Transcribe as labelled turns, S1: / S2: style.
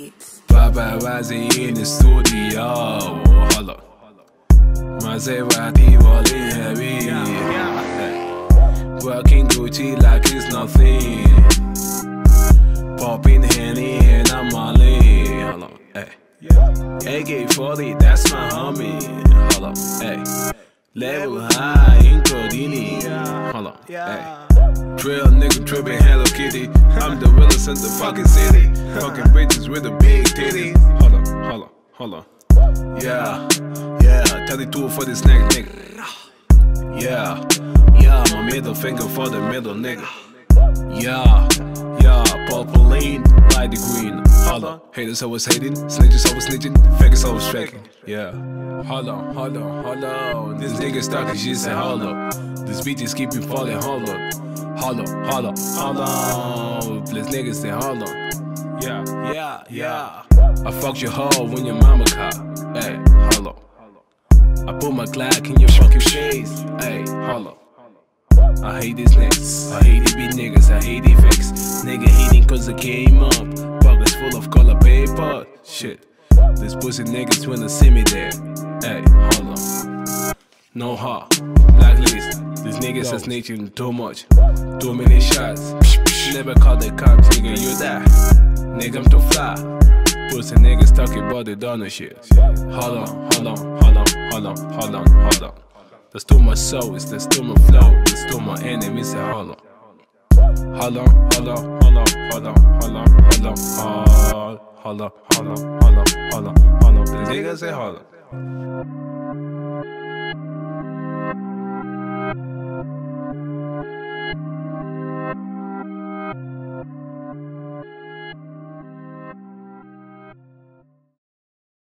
S1: beats.
S2: Paparazzi in the studio, hold up. Maserati rolling heavy, working Gucci like it's nothing. Popping Henny and I'm Molly, hold up, hey. AK-40, that's my homie, hold up, hey. Level high in Codini, hold up, hey. Drill nigga trippin' Hello Kitty. I'm the realest in the fucking city. Fucking bitches with a big titty. Hold on. Yeah, 32 for this next nigga. Yeah, my middle finger for the middle nigga. Yeah, purple lean, light the green. Hold on, haters always hating, snitches always snitching, fakers always faking. Yeah, hold on. This nigga stuck and she said hold up. This beat just keep me falling, hold up. Hold on. This nigga say hold on. Yeah. I fucked your hoe when your mama caught. Hey, hold up. I put my Glock in your fucking face. Hey, hold up. I hate these niggas. I hate these beat niggas. I hate these fakes. Nigga hating cause I came up. Pockets full of color paper. Shit. These pussy niggas wanna see me there. Hey, hold on. No heart. Blacklist. These niggas are snitching too much. Too many shots. Never call the cops, nigga, you die. Nigga, I'm too fly. Pussy niggas talking about the donor shit. Hold on. That's too much soul, that's too much flow. That's too my enemies, say hold on. Hold on. The niggas say hold on.